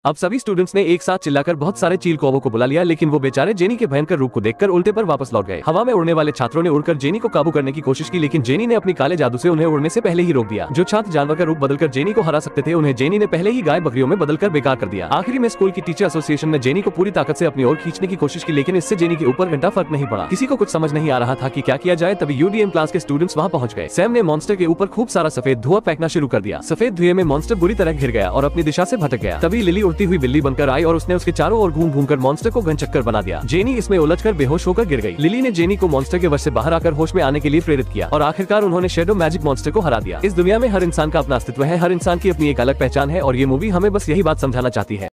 अब सभी स्टूडेंट्स ने एक साथ चिल्लाकर बहुत सारे चील कौवों को बुला लिया, लेकिन वो बेचारे जेनी के भयंकर रूप को देखकर उल्टे पर वापस लौट गए। हवा में उड़ने वाले छात्रों ने उड़कर जेनी को काबू करने की कोशिश की, लेकिन जेनी ने अपनी काले जादू से उन्हें उड़ने से पहले ही रोक दिया। जो छात्र जानवर का रूप बदलकर जेनी को हरा सकते थे, उन्हें जेनी ने पहले ही गाय बकरियों में बदलकर बेकार कर दिया। आखिरी में स्कूल की टीचर एसोसिएशन ने जेनी को पूरी ताकत से अपनी ओर खींचने की कोशिश की, लेकिन इससे जेनी के ऊपर घंटा फर्क नहीं पड़ा। किसी को कुछ समझ नहीं आ रहा था कि क्या किया जाए। तभी यूडीएम क्लास के स्टूडेंट्स वहां पहुंच गए। सैम ने मॉन्स्टर के ऊपर खूब सारा सफेद धुआं फेंकना शुरू कर दिया। सफेद धुएं में मॉन्स्टर बुरी तरह घिर गया और अपनी दिशा से भटक गया। तभी लिली उड़ती हुई बिल्ली बनकर आई और उसने उसके चारों ओर घूम घूमकर मॉन्स्टर को घनचक्कर बना दिया। जेनी इसमें उलझकर बेहोश होकर गिर गई। लिली ने जेनी को मॉन्स्टर के वश से बाहर आकर होश में आने के लिए प्रेरित किया और आखिरकार उन्होंने शैडो मैजिक मॉन्स्टर को हरा दिया। इस दुनिया में हर इंसान का अपना अस्तित्व है, हर इंसान की अपनी एक अलग पहचान है और ये मूवी हमें बस यही बात समझाना चाहती है।